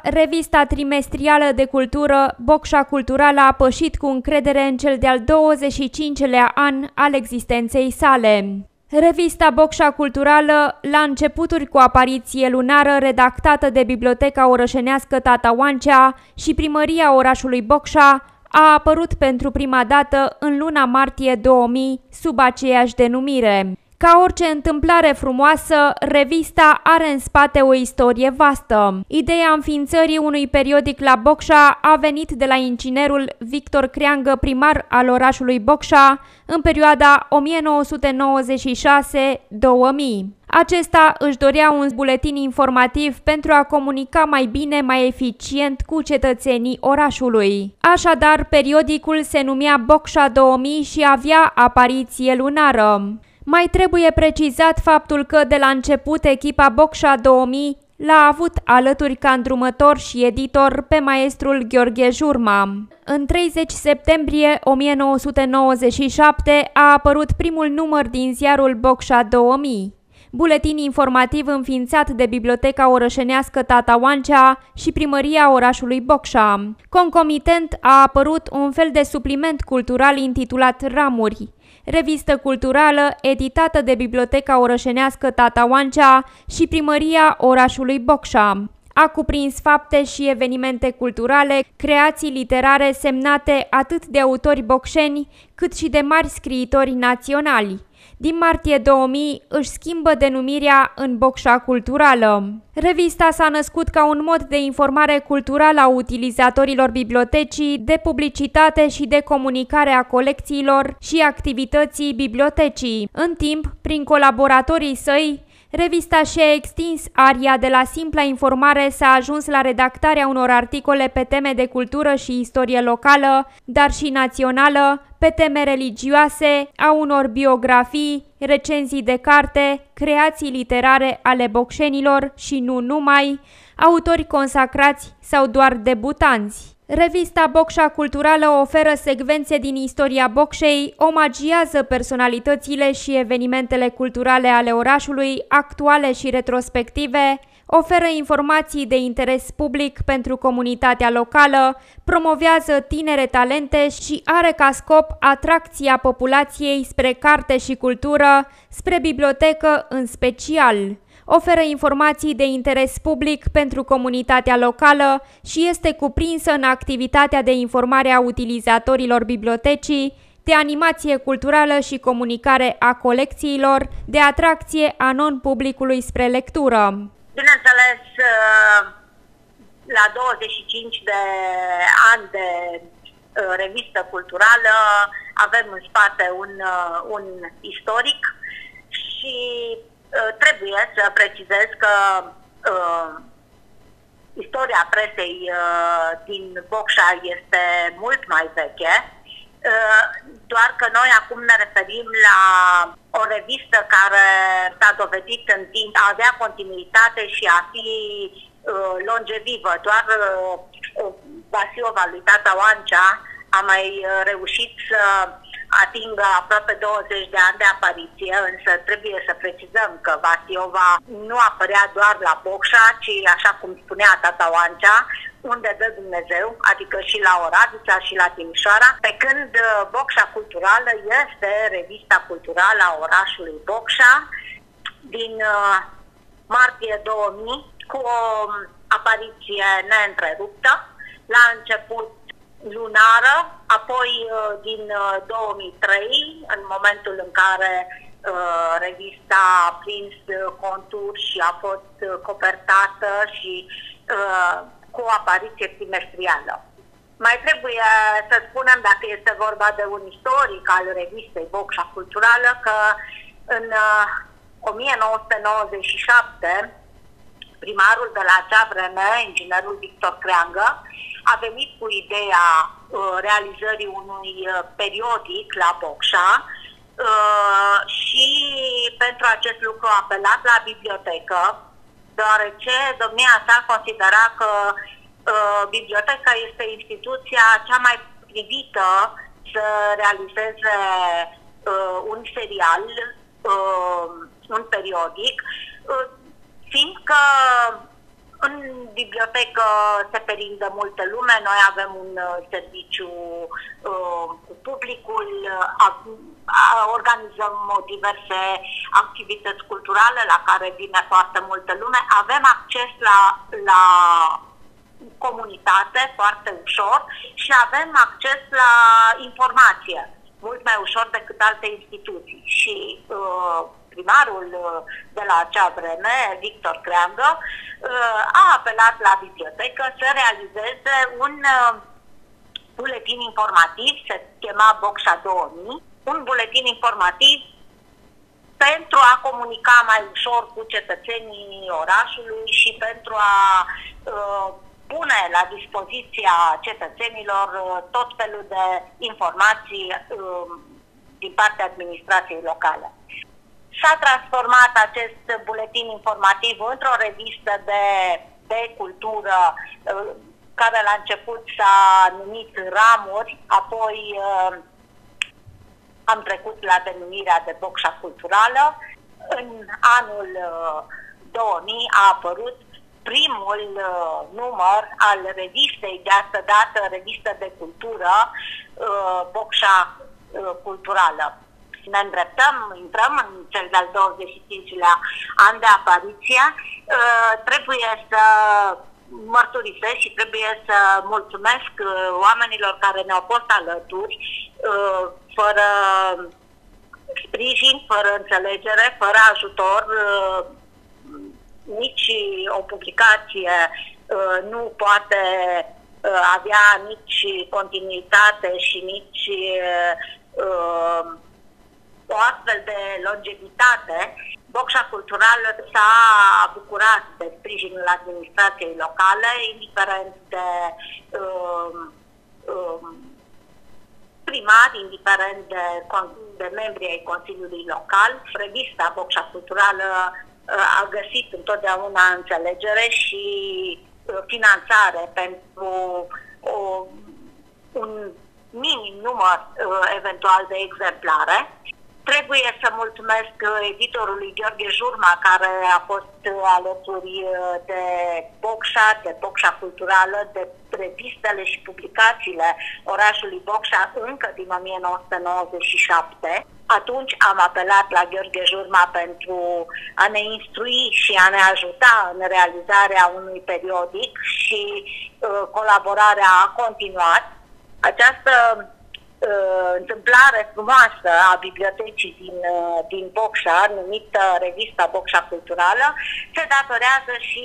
Revista trimestrială de cultură, Bocșa Culturală, a pășit cu încredere în cel de-al 25-lea an al existenței sale. Revista Bocșa Culturală, la începuturi cu apariție lunară, redactată de Biblioteca Orășenească Tata Oancea și Primăria orașului Bocșa, a apărut pentru prima dată în luna martie 2000 sub aceeași denumire. Ca orice întâmplare frumoasă, revista are în spate o istorie vastă. Ideea înființării unui periodic la Bocșa a venit de la inginerul Victor Creangă, primar al orașului Bocșa, în perioada 1996-2000. Acesta își dorea un buletin informativ pentru a comunica mai bine, mai eficient cu cetățenii orașului. Așadar, periodicul se numea Bocșa 2000 și avea apariție lunară. Mai trebuie precizat faptul că de la început echipa Bocșa 2000 l-a avut alături ca îndrumător și editor pe maestrul Gheorghe Jurma. În 30 septembrie 1997 a apărut primul număr din ziarul Bocșa 2000, buletin informativ înființat de Biblioteca Orășenească Tata Oancea și Primăria orașului Bocșa. Concomitent a apărut un fel de supliment cultural intitulat Ramuri, revistă culturală editată de Biblioteca Orășenească Tata Oancea și Primăria orașului Bocșa. A cuprins fapte și evenimente culturale, creații literare semnate atât de autori bocșeni cât și de mari scriitori naționali. Din martie 2000 își schimbă denumirea în Bocșa Culturală. Revista s-a născut ca un mod de informare culturală a utilizatorilor bibliotecii, de publicitate și de comunicare a colecțiilor și activității bibliotecii. În timp, prin colaboratorii săi, revista și-a extins aria de la simpla informare, s-a ajuns la redactarea unor articole pe teme de cultură și istorie locală, dar și națională, pe teme religioase, a unor biografii, recenzii de carte, creații literare ale bocșenilor și nu numai, autori consacrați sau doar debutanți. Revista Bocșa Culturală oferă secvențe din istoria Bocșei, omagiază personalitățile și evenimentele culturale ale orașului, actuale și retrospective, oferă informații de interes public pentru comunitatea locală, promovează tinere talente și are ca scop atracția populației spre carte și cultură, spre bibliotecă în special. Oferă informații de interes public pentru comunitatea locală și este cuprinsă în activitatea de informare a utilizatorilor bibliotecii, de animație culturală și comunicare a colecțiilor, de atracție a non-publicului spre lectură. Bineînțeles, la 25 de ani de revistă culturală avem în spate un istoric și trebuie să precizez că istoria presei din Bocșa este mult mai veche, doar că noi acum ne referim la o revistă care s-a dovedit în timp a avea continuitate și a fi longevivă. Doar Vasiova lui Tata Oancea a mai reușit să atingă aproape 20 de ani de apariție, însă trebuie să precizăm că Vasiova nu apărea doar la Bocșa, ci, așa cum spunea Tata Oancea, unde dă Dumnezeu, adică și la Oradea și la Timișoara, pe când Bocșa Culturală este revista culturală a orașului Bocșa din martie 2000, cu o apariție neîntreruptă, la început lunară, apoi din 2003, în momentul în care revista a prins contur și a fost copertată și cu o apariție trimestrială. Mai trebuie să spunem, dacă este vorba de un istoric al revistei Bocșa Culturală, că în 1997 primarul de la acea vreme, inginerul Victor Creangă, a venit cu ideea realizării unui periodic la Bocșa și pentru acest lucru a apelat la bibliotecă, deoarece domnia sa considera că biblioteca este instituția cea mai potrivită să realizeze un serial, un periodic, fiindcă În bibliotecă se perindă multă lume, noi avem un serviciu cu publicul, organizăm diverse activități culturale la care vine foarte multă lume, avem acces la comunitate foarte ușor și avem acces la informație mult mai ușor decât alte instituții. Și primarul de la acea vreme, Victor Creangă, a apelat la bibliotecă să realizeze un buletin informativ, se chema Bocșa 2000, un buletin informativ pentru a comunica mai ușor cu cetățenii orașului și pentru a pune la dispoziția cetățenilor tot felul de informații din partea administrației locale. S-a transformat acest buletin informativ într-o revistă de cultură care la început s-a numit Ramuri, apoi am trecut la denumirea de Bocșa Culturală. În anul 2000 a apărut primul număr al revistei, de asta dată revistă de cultură, Bocșa Culturală. Ne intrăm în cel de-al 25-lea an de apariție. Trebuie să mărturisesc și trebuie să mulțumesc oamenilor care ne-au fost alături, fără sprijin, fără înțelegere, fără ajutor. Nici o publicație nu poate avea nici continuitate și nici o astfel de longevitate. Bocșa Culturală s-a bucurat de sprijinul administrației locale, indiferent de primari, indiferent de membrii ai Consiliului Local. Revista Bocșa Culturală a găsit întotdeauna înțelegere și finanțare pentru un minim număr eventual de exemplare. Trebuie să mulțumesc editorului Gheorghe Jurma, care a fost alături de Bocșa, de Bocșa Culturală, de revistele și publicațiile orașului Bocșa încă din 1997. Atunci am apelat la Gheorghe Jurma pentru a ne instrui și a ne ajuta în realizarea unui periodic și colaborarea a continuat. Această întâmplare frumoasă a bibliotecii din Bocșa, numită Revista Bocșa Culturală, se datorează și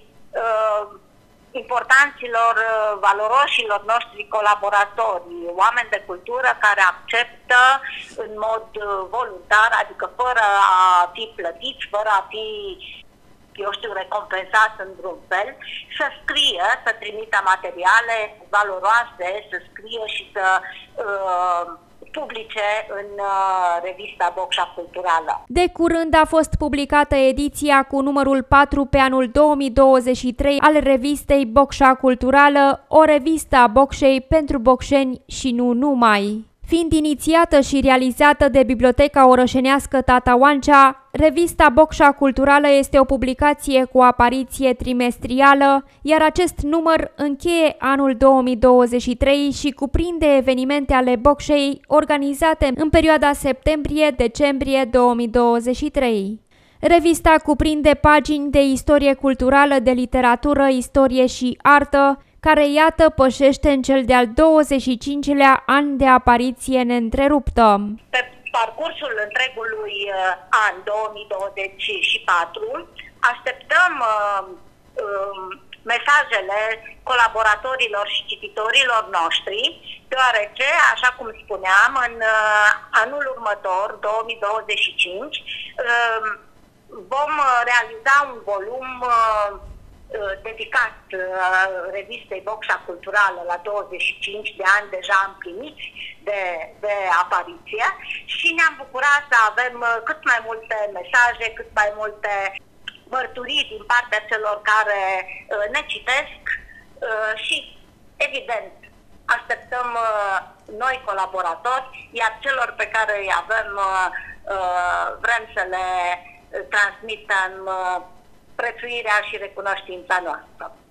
importanților, valoroșilor noștri colaboratori, oameni de cultură care acceptă în mod voluntar, adică fără a fi plătiți, fără a fi, eu știu, recompensați în vreun fel, să scrie, să trimită materiale valoroase, să scrie și să publice în revista Bocșa Culturală. De curând a fost publicată ediția cu numărul 4 pe anul 2023 al revistei Bocșa Culturală, o revistă a Bocșei pentru bocșeni și nu numai. Fiind inițiată și realizată de Biblioteca Orășenească Tata Oancea, revista Bocșa Culturală este o publicație cu apariție trimestrială, iar acest număr încheie anul 2023 și cuprinde evenimente ale Bocșei organizate în perioada septembrie-decembrie 2023. Revista cuprinde pagini de istorie culturală, de literatură, istorie și artă, care, iată, pășește în cel de-al 25-lea an de apariție neîntreruptă. Pe parcursul întregului an 2024 așteptăm mesajele colaboratorilor și cititorilor noștri, deoarece, așa cum spuneam, în anul următor, 2025, vom realiza un volum dedicat revistei Bocșa Culturală la 25 de ani deja împliniți de apariție și ne-am bucurat să avem cât mai multe mesaje, cât mai multe mărturii din partea celor care ne citesc și, evident, așteptăm noi colaboratori, iar celor pe care îi avem vrem să le transmitem prețuirea și recunoștința noastră.